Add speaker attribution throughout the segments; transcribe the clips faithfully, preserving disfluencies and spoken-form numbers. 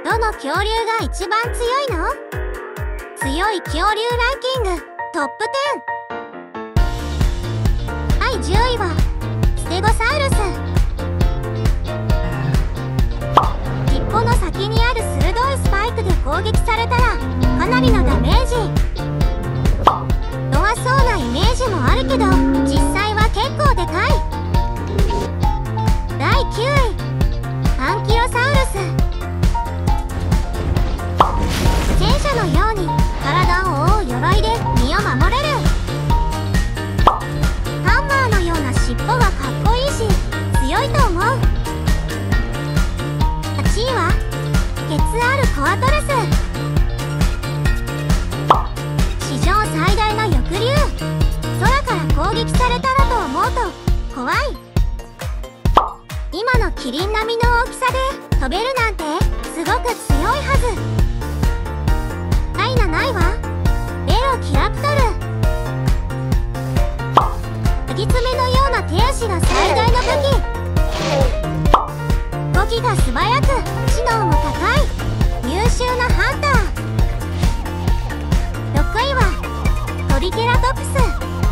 Speaker 1: どの恐竜が一番強いの？強い恐竜ランキングトップテン。だいじゅういはステゴサウルス。尻尾の先にある鋭いスパイクで攻撃されたらかなりのダメージ。弱そうなイメージもあるけど実際は結構でかい。だいきゅういアンキロサウルス。戦車のように体を覆う鎧で身を守れる。ハンマーのような尻尾がかっこいいし強いと思う。はちいはケツあるコアトルス。史上最大の翼竜。空から攻撃されたらと思うと怖い。今のキリン並みの大きさで飛べるなんてすごく強いはず。だいなないはベロキラプトル。かぎ爪のような手足が最大の武器。動きが素早く知能も高い優秀なハンター。ろくいはトリケラトプス。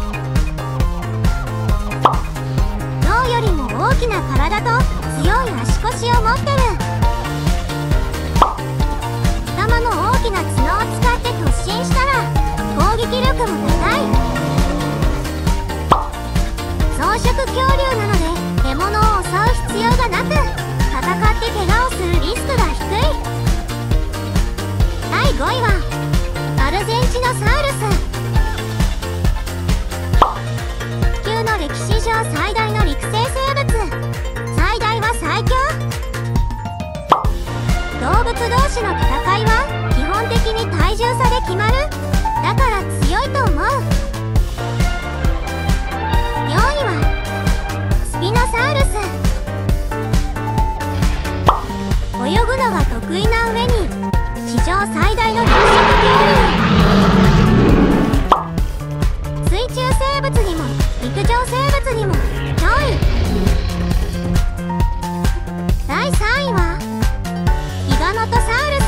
Speaker 1: 象よりも大きな体と強い足腰を持ってる。頭の大きな角を使って突進したら攻撃力も高い。草食恐竜なので獲物を襲う必要がなく戦って怪我をするリスクが低い。だいごいはアルゼンチノサウルス。地球の歴史上最大の陸生生物。最大は最強。動物同士の戦いは基本的に体重差で決まる。だから強いと思う。よんいはスピノサウルス。泳ぐのが得意な上に史上最大の肉食恐竜。水中生物にも陸上生物にも脅威。だいさんいはギガノトサウルス。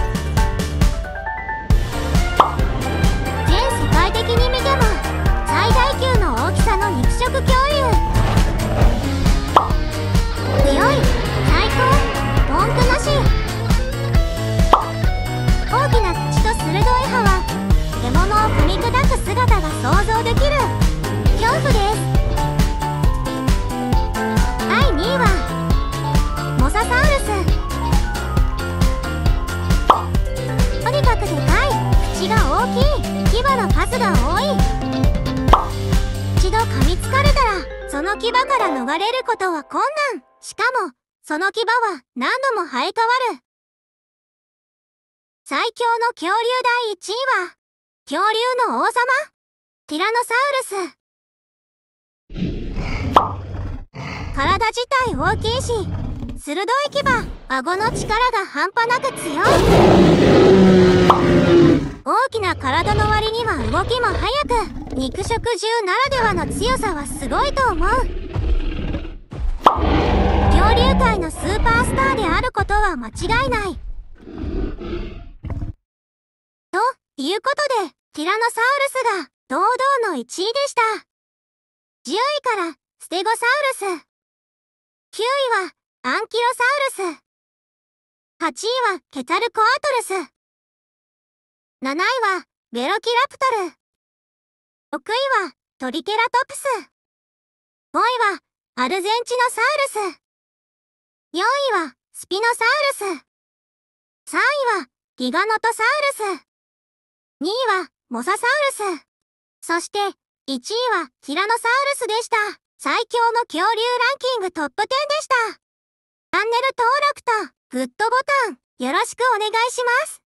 Speaker 1: 全世界的に見ても最大級の大きさの肉食恐竜。強い、最高、文句なし。大きな口と鋭い歯は獲物を踏み砕く姿が想像できる。恐怖です。だいにいはモササウルス。とにかくでかい、口が大きい、牙の数が多い。一度噛みつかれたらその牙から逃れることは困難。しかもその牙は何度も生え変わる。最強の恐竜だいいちいは恐竜の王様ティラノサウルス。体自体大きいし鋭い牙、顎の力が半端なく強い。大きな体の割には動きも速く肉食獣ならではの強さはすごいと思う。恐竜界のスーパースターであることは間違いない。ということでティラノサウルスが堂々のいちいでした。じゅういからステゴサウルス。きゅういはアンキロサウルス。はちいはケツァルコアトルス。なないはベロキラプトル。ろくいはトリケラトプス。ごいはアルゼンチノサウルス。よんいはスピノサウルス。さんいはギガノトサウルス。にいはモササウルス。そしていちいはティラノサウルスでした。最強の恐竜ランキングトップテンでした。チャンネル登録とグッドボタンよろしくお願いします。